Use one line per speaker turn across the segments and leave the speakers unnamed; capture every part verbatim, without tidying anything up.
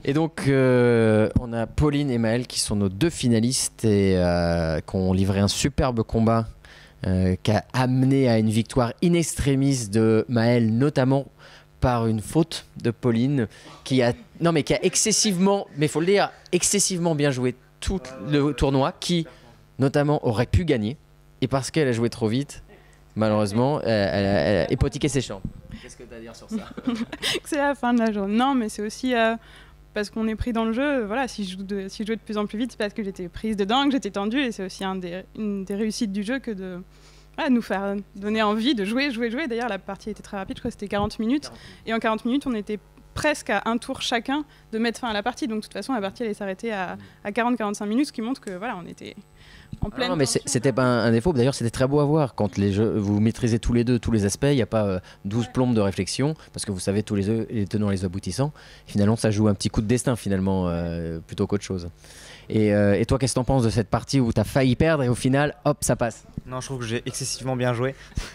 Et donc, euh, on a Pauline et Maëlle qui sont nos deux finalistes et euh, qui ont livré un superbe combat euh, qui a amené à une victoire in extremis de Maëlle, notamment par une faute de Pauline qui a, non mais qui a excessivement, mais il faut le dire, excessivement bien joué tout le tournoi, qui notamment aurait pu gagner. Et parce qu'elle a joué trop vite, malheureusement, elle, elle, a, elle a hypothéqué ses chances. Qu'est-ce que tu as à dire sur ça?
C'est la fin de la journée. Non, mais c'est aussi euh, parce qu'on est pris dans le jeu. Voilà, si je, joue de, si je jouais de plus en plus vite, c'est parce que j'étais prise dedans, que j'étais tendue. Et c'est aussi un des, une des réussites du jeu que de voilà, nous faire donner envie de jouer, jouer, jouer. D'ailleurs, la partie était très rapide, je crois que c'était quarante minutes. Et en quarante minutes, on était presque à un tour chacun de mettre fin à la partie. Donc de toute façon, la partie allait s'arrêter à, à quarante à quarante-cinq minutes, ce qui montre que voilà, on était... en pleine
non, mais c'était pas un, un défaut. D'ailleurs, c'était très beau à voir. Quand les jeux, vous maîtrisez tous les deux tous les aspects, il n'y a pas euh, douze ouais. plombes de réflexion, parce que vous savez tous les, deux, les tenants et les aboutissants. Finalement, ça joue un petit coup de destin, finalement, euh, plutôt qu'autre chose. Et, euh, et toi, qu'est-ce que t'en penses de cette partie où t'as failli perdre et au final, hop, ça passe?
Non, je trouve que j'ai excessivement bien joué.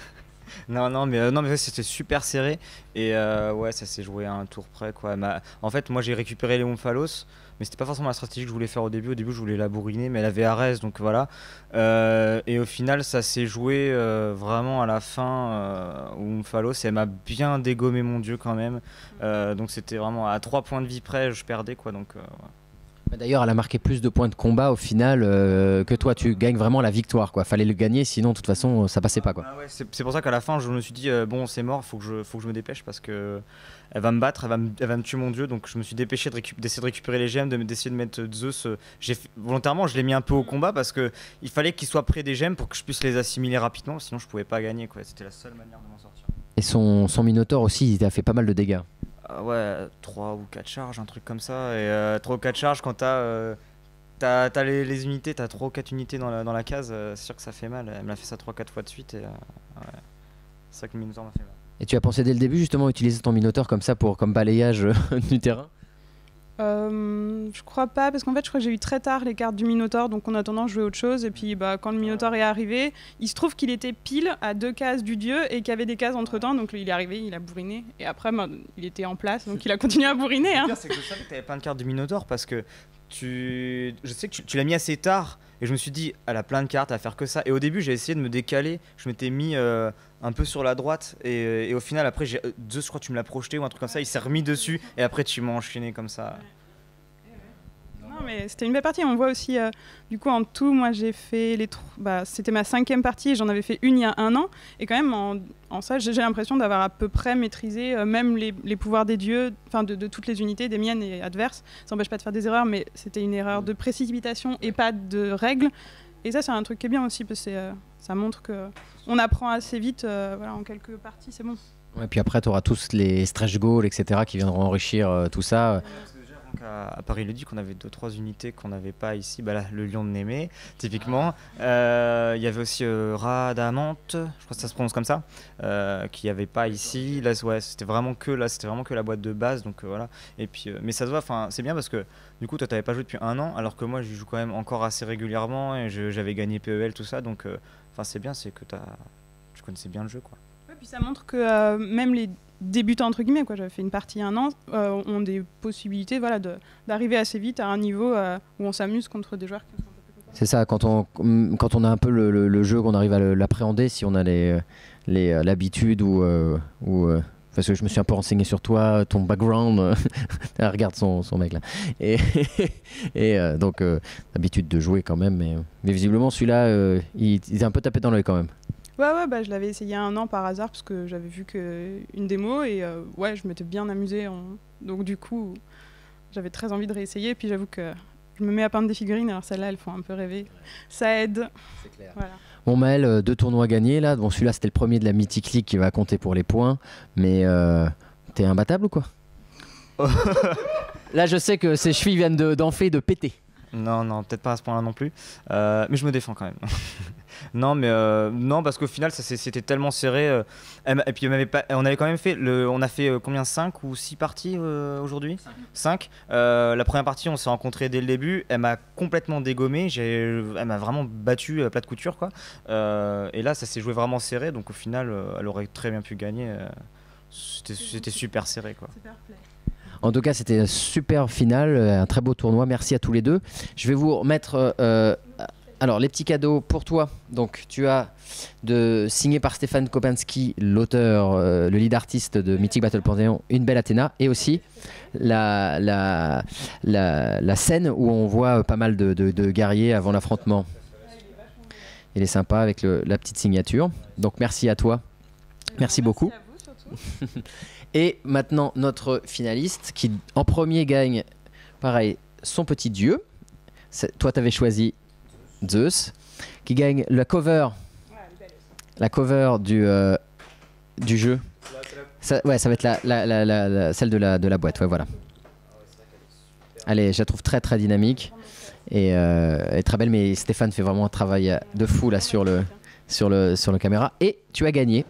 Non, non, mais, euh, non, mais ouais, c'était super serré. Et euh, ouais, ça s'est joué à un tour près, quoi. Ma... En fait, moi, j'ai récupéré Léon Phalos, mais c'était pas forcément la stratégie que je voulais faire au début. Au début, je voulais la bourriner, mais elle avait Arès, donc voilà. Euh, et au final, ça s'est joué euh, vraiment à la fin euh, où Phalos, elle m'a bien dégommé mon dieu quand même. Euh, donc c'était vraiment à trois points de vie près, je perdais, quoi. Donc, euh, ouais.
D'ailleurs, elle a marqué plus de points de combat au final euh, que toi. Tu gagnes vraiment la victoire, quoi. Fallait le gagner, sinon de toute façon ça passait pas, quoi.
Ah ouais, c'est pour ça qu'à la fin je me suis dit euh, bon, c'est mort, faut que je faut que je me dépêche parce que elle va me battre, elle va me, elle va me tuer mon dieu. Donc je me suis dépêché de d'essayer de récupérer les gemmes, d'essayer de mettre Zeus. Euh, j'ai volontairement je l'ai mis un peu au combat parce que il fallait qu'il soit près des gemmes pour que je puisse les assimiler rapidement. Sinon je pouvais pas gagner, quoi. C'était la seule manière de m'en sortir.
Et son son Minotaure aussi, il a fait pas mal de dégâts.
Euh, ouais, trois ou quatre charges, un truc comme ça. Et euh, trois ou quatre charges quand t'as euh, T'as, t'as les, les unités, t'as trois ou quatre unités dans la, dans la case, euh, c'est sûr que ça fait mal. Elle me l'a fait ça trois quatre fois de suite et euh, ouais. C'est ça que le Minotaur m'a fait mal.
Et tu as pensé dès le début justement utiliser ton Minotaur comme ça pour comme balayage euh, du terrain?
Euh, je crois pas, parce qu'en fait je crois que j'ai eu très tard les cartes du Minotaur, donc en attendant je jouais autre chose. Et puis bah, quand le Minotaur est arrivé, il se trouve qu'il était pile à deux cases du dieu et qu'il y avait des cases entre temps, donc il est arrivé, il a bourriné et après bah, il était en place, donc il a continué à bourriner. Hein.
Le pire, c'est que je savais que t'avais plein de cartes du Minotaur parce que tu... je sais que tu, tu l'as mis assez tard et je me suis dit elle a plein de cartes à faire que ça. Et au début j'ai essayé de me décaler, je m'étais mis euh, un peu sur la droite et, et au final après j'ai Zeus, je crois que tu me l'as projeté ou un truc comme ça, il s'est remis dessus et après tu m'as enchaîné comme ça.
Non, mais c'était une belle partie. On voit aussi, euh, du coup, en tout, moi j'ai fait les. Bah, c'était ma cinquième partie et j'en avais fait une il y a un an. Et quand même, en, en ça, j'ai l'impression d'avoir à peu près maîtrisé euh, même les, les pouvoirs des dieux, enfin de, de toutes les unités, des miennes et adverses. Ça n'empêche pas de faire des erreurs, mais c'était une erreur de précipitation et pas de règles. Et ça, c'est un truc qui est bien aussi, parce que euh, ça montre qu'on apprend assez vite. Euh, voilà, en quelques parties, c'est bon.
Et puis après, tu auras tous les stretch goals, et cetera, qui viendront enrichir euh, tout ça.
À, à Paris-le-Duc, on avait deux trois unités qu'on n'avait pas ici. Bah là, le lion de Némée, typiquement. Il euh, y avait aussi euh, Radamante, je crois que ça se prononce comme ça, euh, qu'il n'y avait pas ici. Là, ouais, c'était vraiment que là, c'était vraiment que la boîte de base. Donc euh, voilà. Et puis, euh, mais ça se voit. Enfin, c'est bien parce que du coup, toi, t'avais pas joué depuis un an, alors que moi, je joue quand même encore assez régulièrement et j'avais gagné P E L, tout ça. Donc, enfin, euh, c'est bien, c'est que t'as, tu connaissais bien le jeu, quoi.
Ouais, puis ça montre que euh, même les débutants entre guillemets, quoi, j'avais fait une partie il y a un an, euh, ont des possibilités, voilà, de, d'arriver assez vite à un niveau euh, où on s'amuse contre des joueurs qui sont un peu plus compliqués.
C'est ça, quand on, quand on a un peu le, le, le jeu, qu'on arrive à l'appréhender, si on a les, les, l'habitude ou, euh, ou euh, parce que je me suis un peu renseigné sur toi, ton background, regarde son, son mec là, et, et euh, donc euh, l'habitude de jouer quand même, mais, mais visiblement celui-là, euh, il, il est un peu tapé dans l'œil quand même.
Ouais, ouais, bah, je l'avais essayé il y a un an par hasard parce que j'avais vu que une démo et euh, ouais, je m'étais bien amusée. En... Donc du coup, j'avais très envie de réessayer. Et puis j'avoue que je me mets à peindre des figurines, alors celles-là, elles font un peu rêver. Ça aide.
C'est clair.
Voilà.
Bon Maëlle, deux tournois gagnés là. Bon, celui-là, c'était le premier de la Mythic League qui va compter pour les points. Mais euh, t'es imbattable ou quoi? Là, je sais que ses chevilles viennent de, d'enfer de péter.
Non, non, peut-être pas à ce point-là non plus. Euh, mais je me défends quand même. non, mais euh, non, parce qu'au final, ça c'était tellement serré. Euh, et puis on avait, pas, on avait quand même fait, le, on a fait euh, combien, cinq ou six parties euh, aujourd'hui? cinq. Euh, la première partie, on s'est rencontrés dès le début. Elle m'a complètement dégommé. Elle m'a vraiment battu à plat de couture, quoi. Euh, et là, ça s'est joué vraiment serré. Donc au final, euh, elle aurait très bien pu gagner. Euh, c'était super serré, quoi.
Super play.
En tout cas, c'était un super final, un très beau tournoi. Merci à tous les deux. Je vais vous remettre euh, alors les petits cadeaux pour toi. Donc, tu as de signé par Stéphane Kopansky, l'auteur, euh, le lead artiste de Mythic Battle Panthéon, Une belle Athéna, et aussi la, la, la, la scène où on voit pas mal de, de, de guerriers avant l'affrontement. Il est sympa avec le, la petite signature. Donc, merci à toi. Merci beaucoup. Et maintenant, notre finaliste qui, en premier, gagne, pareil, son petit dieu. Toi, tu avais choisi Zeus, qui gagne la cover, la cover du, euh, du jeu. Ça, ouais, ça va être la, la, la, la, la, celle de la, de la boîte. Ouais, voilà. Allez, je la trouve très, très dynamique et, euh, et très belle. Mais Stéphane fait vraiment un travail de fou là sur le, sur le, sur le caméra. Et tu as gagné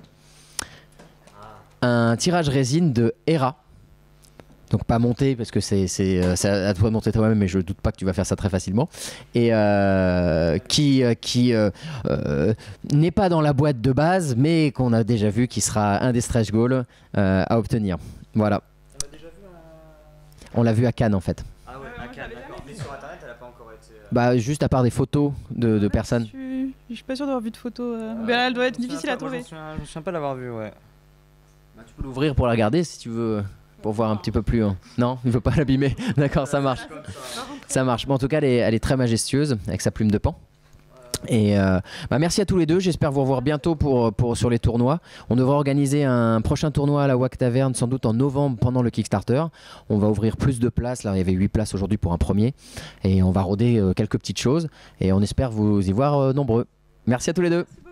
un tirage résine de Hera. Donc pas monté parce que c'est à toi de monter toi-même, mais je doute pas que tu vas faire ça très facilement. Et euh, qui, qui euh, euh, n'est pas dans la boîte de base, mais qu'on a déjà vu qui sera un des stretch goals euh, à obtenir. Voilà.
On l'a déjà vu en...
On l'a vu à Cannes en fait.
Ah ouais, à Cannes, d'accord. Mais sur internet, elle a pas encore été... Euh...
Bah juste à part des photos de, de personnes.
Je suis, je suis pas sûr d'avoir vu de photos. Euh... Euh, mais elle doit être difficile à trouver.
Je me souviens pas l'avoir vu, ouais.
Bah, tu peux l'ouvrir pour la regarder si tu veux. Pour voir un petit peu plus. Hein. Non, il ne veut pas l'abîmer. D'accord, ça marche. Ça marche. Bon, en tout cas, elle est, elle est très majestueuse avec sa plume de pan. Et euh, bah merci à tous les deux. J'espère vous revoir bientôt pour, pour, sur les tournois. On devra organiser un prochain tournoi à la W A C Taverne, sans doute en novembre pendant le Kickstarter. On va ouvrir plus de places. Là, il y avait huit places aujourd'hui pour un premier. Et on va rôder euh, quelques petites choses. Et on espère vous y voir euh, nombreux. Merci à tous les deux.